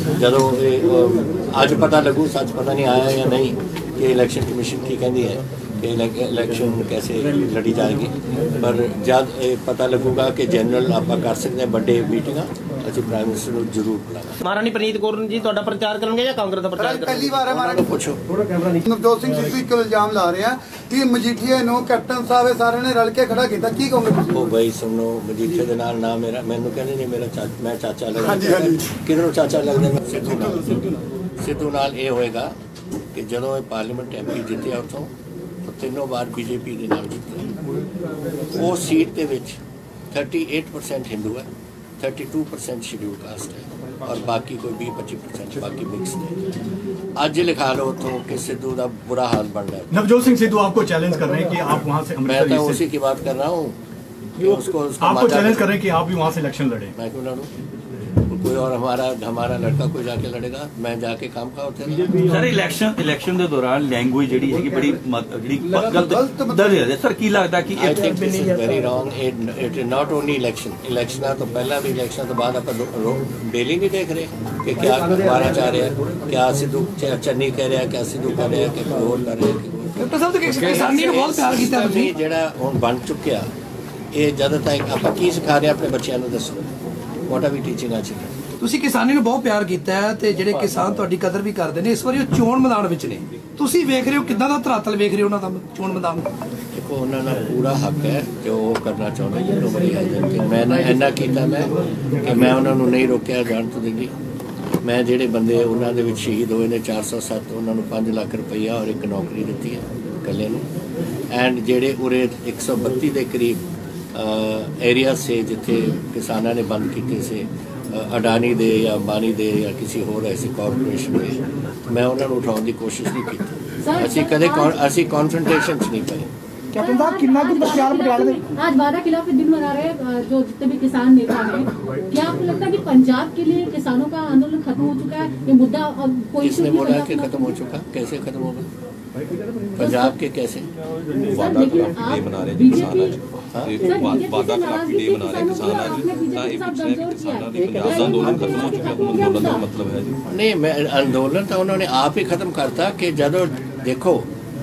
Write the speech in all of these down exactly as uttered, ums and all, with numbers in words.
ਜਦੋਂ ਅੱਜ ਪਤਾ ਲੱਗੂ, सच पता नहीं आया या नहीं कि इलैक्शन कमीशन की कहती है कि इलैक्शन कैसे लड़ी जाएगी, पर जब पता लगूगा कि जनरल आप कर सकते हैं बड़े मीटिंग ਅਸੀਂ ਪ੍ਰਾਈਮ ਮਿਨਿਸਟਰ ਨੂੰ ਜ਼ਰੂਰ ਬੁਲਾਵਾਂਗੇ। ਮਹਾਰਾਣੀ ਪ੍ਰਨੀਤ ਕੌਰ ਜੀ ਤੁਹਾਡਾ ਪ੍ਰਚਾਰ ਕਰਨਗੇ ਜਾਂ ਕਾਂਗਰਸ ਦਾ ਪ੍ਰਚਾਰ ਕਰਨਗੇ? ਪਹਿਲੀ ਵਾਰ ਹੈ ਮਹਾਰਾਣੀ ਨੂੰ ਪੁੱਛੋ। ਨਵਜੋਤ ਸਿੰਘ ਸਿੱਧੂ ਇੱਕ ਇਲਜ਼ਾਮ ਲਾ ਰਹੇ ਆ ਕਿ ਮਜੀਠੀਆ ਨੂੰ ਕੈਪਟਨ ਸਾਹਿਬ ਸਾਰੇ ਨੇ ਰਲ ਕੇ ਖੜਾ ਕੀਤਾ, ਕੀ ਕਹੋਗੇ ਤੁਸੀਂ? ਉਹ ਬਈ ਸੁਣੋ, ਮਜੀਠੀਆ ਦੇ ਨਾਲ ਨਾ ਮੇਰਾ, ਮੈਨੂੰ ਕਹਿੰਦੇ ਨਹੀਂ ਮੇਰਾ ਚਾਚਾ, ਮੈਂ ਚਾਚਾ ਲੱਗਦਾ। ਹਾਂਜੀ ਹਾਂਜੀ, ਕਿਹਨੂੰ ਚਾਚਾ ਲੱਗਦਾ? ਸਿੱਧੂ ਨਾਲ। ਸਿੱਧੂ ਨਾਲ ਇਹ ਹੋਏਗਾ ਕਿ ਜਦੋਂ ਇਹ ਪਾਰਲੀਮੈਂਟ ਐਮਪੀ ਜਿੱਤਿਆ ਉੱਥੋਂ, ਤਿੰਨੋਂ ਵਾਰ ਬੀਜੇਪੀ ਦੇ ਨਾਲ ਜਿੱਤਿਆ। ਉਹ ਸੀਟ ਦੇ ਵਿੱਚ अड़तीस परसेंट हिंदू है, बत्तीस परसेंट शेड्यूल कास्ट है और बाकी कोई बीस पच्चीस परसेंट बाकी मिक्स है। आज लिखा लो तो कि सिद्धू का बुरा हाल बन रहा है। नवजोत सिंह सिद्धू आपको चैलेंज कर रहे हैं कि आप वहां से, मैं तो उसी की बात कर रहा हूँ कि उसको आपको चैलेंज कर रहे हैं कि आप भी वहां से इलेक्शन लड़े। मैं क्यों लड़ूं? कोई और हमारा हमारा लड़का कोई जाके लड़ेगा, मैं जाके काम का होते सर इलेक्शन इलेक्शन के दौरान लैंग्वेज ਜਿਹੜੀ ਹੈਗੀ ਬੜੀ ਜਿਹੜੀ ਗਲਤ ਦਰਜ ਹੈ ਸਰ, ਕੀ ਲੱਗਦਾ ਕਿ I think this is very wrong. It is not only election, election तो पहला भी इलेक्शन तो बाद आप डेली नहीं देख रहे कि क्या हमारा चाह रहे हैं, क्या सिद्धू चन्नी कह रहा है, क्या सिद्धू कह रहा है, कि कोई और कर रहे हैं। ਡਾਕਟਰ ਸਾਹਿਬ ਤੇ ਕਿਸਾਨੀ ਨੂੰ ਬਹੁਤ ਪਿਆਰ ਕੀਤਾ ਤੁਸੀਂ, ਜਿਹੜਾ ਹੁਣ ਬਣ ਚੁੱਕਿਆ, ਇਹ ਜਦੋਂ ਤੱਕ ਆਪਾਂ ਕੀ ਸਿਖਾ ਰਹੇ ਆਪਣੇ ਬੱਚਿਆਂ ਨੂੰ ਦੱਸੋ, what are we teaching our children. ਤੁਸੀਂ ਕਿਸਾਨੀ ਨੂੰ ਬਹੁਤ ਪਿਆਰ ਕੀਤਾ ਹੈ ਤੇ ਜਿਹੜੇ ਕਿਸਾਨ ਤੁਹਾਡੀ ਕਦਰ ਵੀ ਕਰਦੇ ਨੇ। ਇਸ ਵਾਰੀ ਉਹ ਚੋਣ ਮੈਦਾਨ ਵਿੱਚ ਨੇ, ਤੁਸੀਂ ਵੇਖ ਰਹੇ ਹੋ ਕਿੱਦਾਂ ਦਾ ਧਰਾਤਲ ਵੇਖ ਰਹੇ ਹੋ ਉਹਨਾਂ ਦਾ ਚੋਣ ਮੈਦਾਨ? ਦੇਖੋ, ਉਹਨਾਂ ਦਾ ਪੂਰਾ ਹੱਕ ਹੈ ਜੋ ਉਹ ਕਰਨਾ ਚਾਹੁੰਦੇ ਜਿਹਨੂੰ ਬੜੀ ਹੈ। ਮੈਂ ਇੰਨਾ ਕੀਤਾ ਮੈਂ ਕਿ ਮੈਂ ਉਹਨਾਂ ਨੂੰ ਨਹੀਂ ਰੋਕਿਆ ਜਾਣ ਤੋਂ ਦਿੱਲੀ। ਮੈਂ ਜਿਹੜੇ ਬੰਦੇ ਉਹਨਾਂ ਦੇ ਵਿੱਚ ਸ਼ਹੀਦ ਹੋਏ ਨੇ ਚਾਰ ਸੌ ਸੱਤ, ਉਹਨਾਂ ਨੂੰ ਪੰਜ ਲੱਖ ਰੁਪਈਆ ਔਰ ਇੱਕ ਨੌਕਰੀ ਦਿੱਤੀ ਹੈ ਇਕੱਲੇ ਨੂੰ। ਐਂਡ ਜਿਹੜੇ ਉਰੇ ਇੱਕ ਸੌ ਬੱਤੀ ਦੇ ਕਰੀਬ ਏਰੀਆ ਸੇ ਜਿੱਥੇ ਕਿਸਾਨਾਂ ਨੇ ਬੰਦ ਕੀਤੇ ਸੀ, ਅਡਾਨੀ ਦੇ ਜਾਂ ਅੰਬਾਨੀ ਦੇ ਜਾਂ ਕਿਸੇ ਹੋਰ ਐਸੀ ਕਾਰਪੋਰੇਸ਼ਨ ਦੇ, ਮੈਂ ਉਹਨਾਂ ਨੂੰ ਉਠਾਉਣ ਦੀ ਕੋਸ਼ਿਸ਼ ਨਹੀਂ ਕੀਤੀ। ਅਸੀਂ ਕਦੇ ਅਸੀਂ ਕੌਨਫਰੰਟੇਸ਼ਨ 'ਚ ਨਹੀਂ ਪਏ। कैप्टन साहब कितना कुछ बख्तियार पटियाला आज बारह खिलाफ दिन मना रहे हैं जो जितने भी किसान नेता हैं, क्या आपको लगता है कि पंजाब के लिए किसानों का आंदोलन खत्म हो चुका है? ये मुद्दा अब कोई किसने बोला कि खत्म हो चुका? कैसे खत्म होगा पंजाब के? कैसे वादा खिलाफी डे मना रहे किसान, वादा खिलाफी डे मना रहे किसान आज, ਤਾਂ ਇਹ ਪੁੱਛ ਰਹੇ ਕਿ ਕਿਸਾਨਾਂ ਦੇ ਪੰਜਾਬ ਦਾ ਅੰਦੋਲਨ ਖਤਮ ਹੋ ਚੁੱਕਿਆ, ਅੰਦੋਲਨ ਦਾ ਮਤਲਬ ਹੈ ਜੀ? नहीं, मैं अंदोलन तो उन्होंने आप ही खत्म करता कि जदों देखो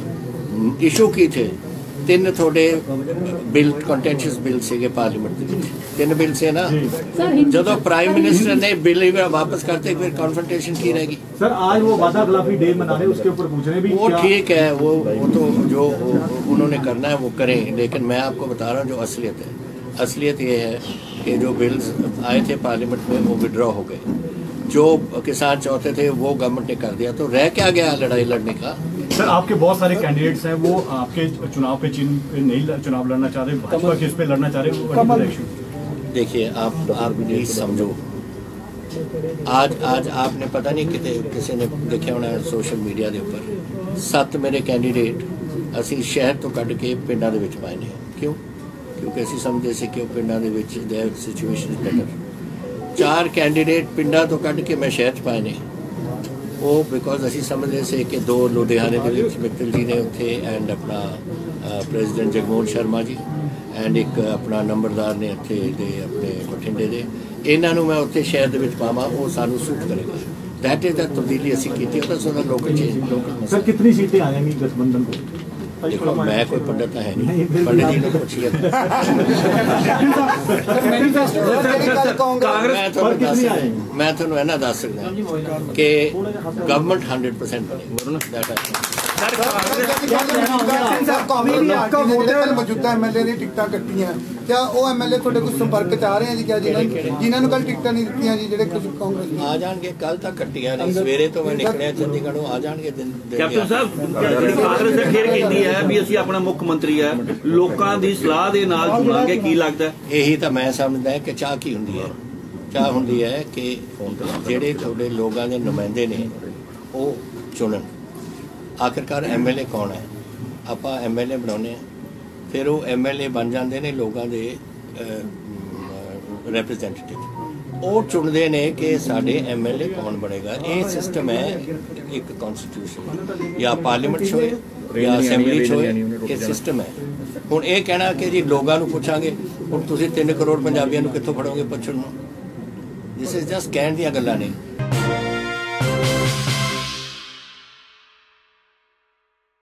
इशू की थे ਤਿੰਨ ਤੁਹਾਡੇ ਬਿੱਲ ਕੰਟੈਂਸ਼ੀਅਸ ਬਿੱਲ ਸੀਗੇ ਪਾਰਲੀਮੈਂਟ ਦੇ ਵਿੱਚ, ਤਿੰਨ ਬਿੱਲ ਸੇ ਨਾ। ਜਦੋਂ ਪ੍ਰਾਈਮ ਮਿਨਿਸਟਰ ਨੇ ਬਿੱਲ वापस करते फिर कॉन्फ्रंटेशन की रहेगी? सर आज वो वादा खिलाफी डे मना रहे, उसके ऊपर पूछ रहे भी। वो ठीक है, वो वो तो जो उन्होंने करना है वो करें, लेकिन मैं आपको बता रहा हूँ जो असलियत है, असलियत ये है कि जो बिल्स आए थे पार्लियामेंट में वो विड्रॉ हो गए। जो किसान चाहते थे वो गवर्नमेंट ने कर दिया, तो रह क्या गया लड़ाई लड़ने का? सर आपके बहुत सारे कैंडिडेट्स हैं, वो आपके चुनाव पे चिन्ह नहीं चुनाव लड़ना चाह रहे, भाजपा के इस पे लड़ना चाह रहे। देखिए, आप आप प्लीज समझो, आज आज आपने पता नहीं कितने किसी ने देखा होना सोशल मीडिया के ऊपर सत्त मेरे कैंडीडेट असी शहर तो कढ़ के पिंडा दे विच पाए ने। क्यों? क्योंकि असी समझते सी कि पिंडा दे विच देयर सिचुएशन इज बेटर। चार कैंडीडेट पिंडा तो कढ़ के मैं शहर च पाए ने, वो बिकॉज असी समझते से कि दो लुधियाने के मित्तल जी ने उत्थे एंड अपना प्रेजिडेंट जगमोहन शर्मा जी एंड एक अपना नंबरदार ने उत्थे दे अपने बठिंडे दे, इन्हां नूं मैं उत्थे शहर दे विच पावां, वो सानूं सूट करेगा। दैट इज द तब्दीली असी कीती, ओह तां लोकल चेंज लोकल। सर कितनी सीटें आ जाएंगी गठबंधन को? देखो, मैं कोई पंडित है नहीं, पंडित जी ने पूछिए। मैं थोड़ा इन्ना दस सकता कि गवर्नमेंट हंड्रेड परसेंट मौजूदा एम एल ए टिकटा कट्टियां, क्या वो एम एल ए थोड़े कुछ संपर्क च आ रहे हैं जी? क्या जिन्होंने कल टिकटा नहीं दित्तियां जी, जेडे कुछ कांग्रेस आ जाएंगे, कल तक कट्टियां नहीं, सवेरे तो मैं निकलिया चंडीगढ़ आ जाएंगे। कैप्टन साहब कांग्रेस फिर कहती है भी ਅਸੀਂ ਆਪਣਾ ਮੁੱਖ ਮੰਤਰੀ ਹੈ, ਲੋਕਾਂ ਦੀ ਸਲਾਹ ਦੇ ਨਾਲ ਚੁਣਾਂਗੇ, ਕੀ ਲੱਗਦਾ? ਇਹੀ ਤਾਂ ਮੈਂ ਸਮਝਦਾ ਕਿ ਚਾਹ ਕੀ ਹੁੰਦੀ ਹੈ। ਚਾਹ ਹੁੰਦੀ ਹੈ ਕਿ ਜਿਹੜੇ ਤੁਹਾਡੇ ਲੋਕਾਂ ਦੇ ਨੁਮਾਇੰਦੇ ਨੇ ਉਹ ਚੁਣਨ। ਆਖਿਰਕਾਰ ਐਮ ਐਲ ਏ ਕੌਣ ਹੈ? ਆਪਾਂ ਐਮ ਐਲ ਏ ਬਣਾਉਂਦੇ ਹਾਂ, ਫਿਰ ਉਹ ਐਮ ਐਲ ਏ ਬਣ ਜਾਂਦੇ ਨੇ ਲੋਕਾਂ ਦੇ ਰੈਪਰੈਜ਼ੈਂਟੇਟਿਵ। ਉਹ ਚੁਣਦੇ ਨੇ ਕਿ ਸਾਡੇ ਐਮ ਐਲ ਏ ਕੌਣ ਬਣੇਗਾ। ਇਹ ਸਿਸਟਮ ਹੈ ਇੱਕ ਕਨਸਟੀਟਿਊਸ਼ਨ ਜਾਂ ਪਾਰਲੀਮੈਂਟ 'ਚ ਹੋਏ ਜਾਂ ਅਸੈਂਬਲੀ 'ਚ ਹੋਏ, ਇਹ ਸਿਸਟਮ ਹੈ। ਹੁਣ ਇਹ ਕਹਿਣਾ ਕਿ ਜੀ ਲੋਕਾਂ ਨੂੰ ਪੁੱਛਾਂਗੇ, ਹੁਣ ਤੁਸੀਂ ਤਿੰਨ ਕਰੋੜ ਪੰਜਾਬੀਆਂ ਨੂੰ ਕਿੱਥੋਂ ਫੜੋਗੇ ਪੁੱਛਣ ਨੂੰ? ਦਿਸ ਇਜ਼ ਜਸਟ ਕਹਿਣ ਦੀਆਂ ਗੱਲਾਂ ਨੇ।